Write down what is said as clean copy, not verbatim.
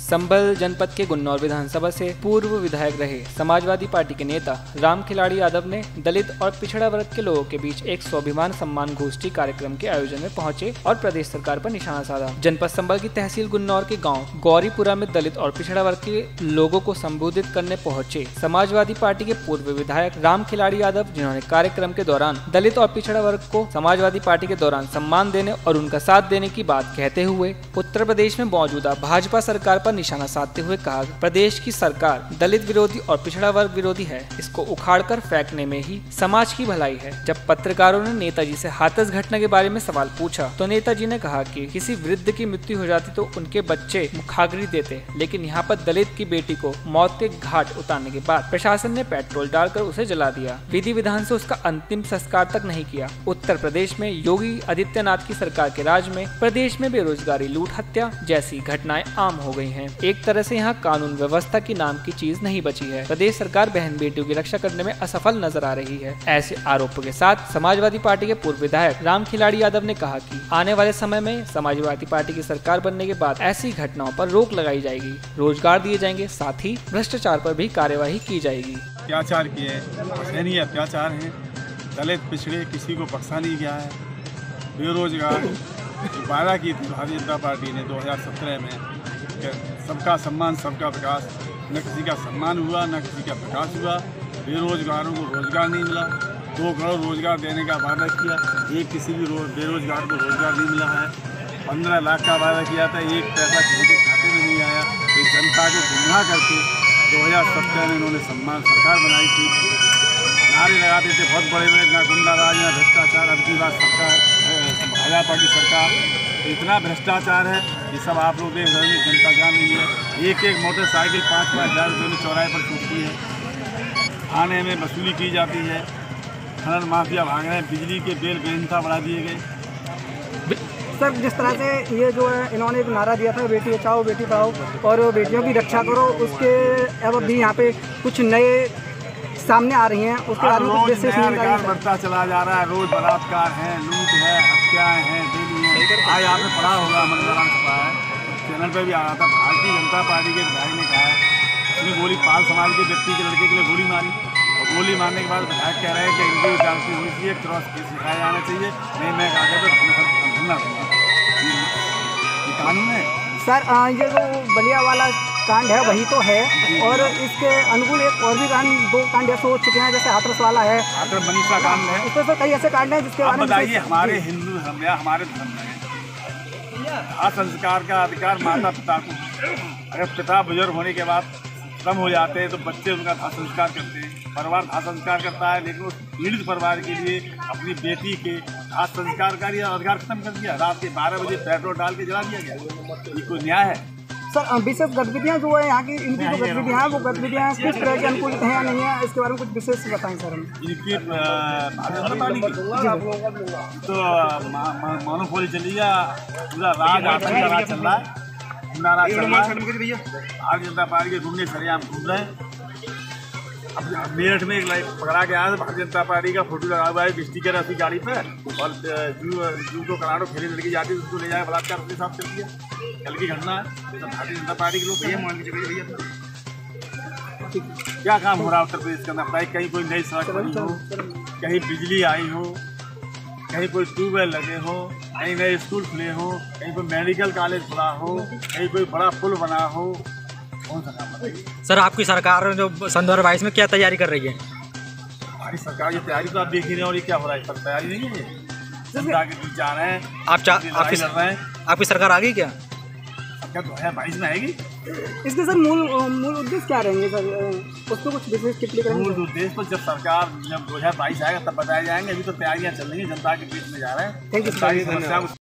संभल जनपद के गुन्नौर विधानसभा से पूर्व विधायक रहे समाजवादी पार्टी के नेता राम खिलाड़ी यादव ने दलित और पिछड़ा वर्ग के लोगों के बीच एक स्वाभिमान सम्मान गोष्ठी कार्यक्रम के आयोजन में पहुंचे और प्रदेश सरकार पर निशाना साधा। जनपद संभल की तहसील गुन्नौर के गांव गौरीपुरा में दलित और पिछड़ा वर्ग के लोगों को संबोधित करने पहुंचे समाजवादी पार्टी के पूर्व विधायक राम खिलाड़ी यादव, जिन्होंने कार्यक्रम के दौरान दलित और पिछड़ा वर्ग को समाजवादी पार्टी के दौरान सम्मान देने और उनका साथ देने की बात कहते हुए उत्तर प्रदेश में मौजूदा भाजपा सरकार पर निशाना साधते हुए कहा, प्रदेश की सरकार दलित विरोधी और पिछड़ा वर्ग विरोधी है, इसको उखाड़कर फेंकने में ही समाज की भलाई है। जब पत्रकारों ने नेताजी से हाथरस घटना के बारे में सवाल पूछा तो नेताजी ने कहा कि किसी वृद्ध की मृत्यु हो जाती तो उनके बच्चे मुखाग्नि देते, लेकिन यहाँ पर दलित की बेटी को मौत के घाट उतारने के बाद प्रशासन ने पेट्रोल डालकर उसे जला दिया, विधि विधान से उसका अंतिम संस्कार तक नहीं किया। उत्तर प्रदेश में योगी आदित्यनाथ की सरकार के राज में प्रदेश में बेरोजगारी, लूट, हत्या जैसी घटनाएं आम हो गई हैं। एक तरह से यहाँ कानून व्यवस्था की नाम की चीज नहीं बची है। प्रदेश सरकार बहन बेटियों की रक्षा करने में असफल नजर आ रही है। ऐसे आरोपों के साथ समाजवादी पार्टी के पूर्व विधायक राम खिलाड़ी यादव ने कहा कि आने वाले समय में समाजवादी पार्टी की सरकार बनने के बाद ऐसी घटनाओं पर रोक लगाई जाएगी, रोजगार दिए जाएंगे, साथ ही भ्रष्टाचार पर भी कार्यवाही की जाएगी। अत्याचार किए, सैन्य अत्याचार है, दलित पिछड़े किसी को बख्शा नहीं गया है। बेरोजगार वादा की थी भारतीय जनता पार्टी ने 2017 में सबका सम्मान सबका विकास, न किसी का सम्मान हुआ न किसी का विकास हुआ। बेरोजगारों को रोजगार नहीं मिला, 2 करोड़ रोजगार देने का वादा किया, एक किसी भी बेरोजगार को रोजगार नहीं मिला है। 15 लाख का वादा किया था, एक पैसा किसी के खाते में नहीं आया। इस जनता को गुमराह करके 2017 में इन्होंने सम्मान सरकार बनाई थी, नारे लगाते थे बहुत बड़े बड़े, ना गुंडा राज ना भ्रष्टाचार। अब की बात सरकार भाजपा की सरकार, इतना भ्रष्टाचार है ये सब आप लोग देख रहे हैं, जनता जान रही है। एक मोटरसाइकिल 5-5 हज़ार रुपये में चौराहे पर छूटती है, थाने में वसूली की जाती है, खनन माफिया भाग रहे हैं, बिजली के बिल बेनता बढ़ा दिए गए। सर, जिस तरह से ये जो है इन्होंने एक नारा दिया था बेटी बचाओ बेटी पढ़ाओ और बेटियों की रक्षा करो, उसके अब भी यहाँ पे कुछ नए सामने आ रही हैं, उसके बारे में कुछ विशेष जानकारी बढ़ता चला जा रहा है। रोज बलात्कार है, लूट है, हत्याएं हैं, आज आपने पढ़ा होगा, मंगलवार छपा है, चैनल पर भी आ रहा था। भारतीय जनता पार्टी के विधायक ने कहा है उसने गोली पाल समाज के व्यक्ति के लड़के के लिए गोली मारी, और गोली मारने के बाद विधायक कह रहे हैं कि इनकी जांच होनी चाहिए, क्रॉस केस लिखाया जाना चाहिए, नहीं मैं कहा तो ये कानून है। सर, ये जो बलिया वाला कांड है वही तो है, और इसके अनुकूल एक और भी कांड, 2 कांड ऐसे हो चुके हैं, जैसे हाथरस वाला है, हाथरस मनीषा कांड है, उसमें सर कई ऐसे कांड हैं जिसके बारे में बताइए। हमारे हिंदू धर्म या हमारे धर्म में दाह संस्कार का अधिकार माता पिता को, अगर पिता बुजुर्ग होने के बाद कम हो जाते हैं तो बच्चे उनका दाह संस्कार करते हैं, परिवार दाह संस्कार करता है, लेकिन उस पीड़ित परिवार के लिए अपनी बेटी के दाह संस्कार का अधिकार खत्म कर दिया। रात के 12 बजे पेट्रोल डाल के जला दिया गया, ये कोई न्याय है? सर, विशेष गतिविधियाँ जो है यहाँ की, इनकी जो गतिविधियाँ हैं वो गतिविधियाँ किस तरह की अनुकूलित हैं या नहीं है, इसके बारे में कुछ विशेष बताएं सर। इनकी तो मोनोपोली चली है, पूरा राज आतंक का राज चल रहा है, भारतीय जनता पार्टी के गुंडे सरेआम घूम रहे हैं। अब मेरठ में एक लाइक पकड़ा गया है, भारतीय जनता पार्टी का फोटो लगा हुआ है बिजली के रसी गाड़ी पे, और जू को कराड़ो खेली लड़की जाती है, उसको ले जाकर बलात्कार अपने साथ कर दिया। कल की घटना है, तो भारतीय जनता पार्टी के लोग भैया मान के चले भैया क्या काम हो रहा है उत्तर प्रदेश के अंदर? बताइए, कहीं कोई नई सड़क बनी हो, कहीं बिजली आई हो, कहीं कोई ट्यूबवेल लगे हो, कहीं नए स्कूल खुले हो, कहीं कोई मेडिकल कॉलेज खुला हो, कहीं कोई बड़ा पुल बना हो, कौन सा काम बताइए? सर, आपकी सरकार जो सन 2022 में क्या तैयारी कर रही है? हमारी सरकार की तैयारी तो आप देख ही रहे हैं, और ये क्या हो रहा है, पर तैयारी नहीं है, जनता के बीच जा रहे हैं, आपकी सरकार आ गई क्या? क्या 2022 में आएगी? इसके सर मूल उद्देश्य क्या रहेंगे सर, उसको कुछ विशेष टिप्पणी करेंगे? मूल उद्देश्य तो जब 2022 आएगा तब बताए जाएंगे, अभी तो तैयारियां चल रही हैं, जनता के बीच में जा रहे हैं। Thank you.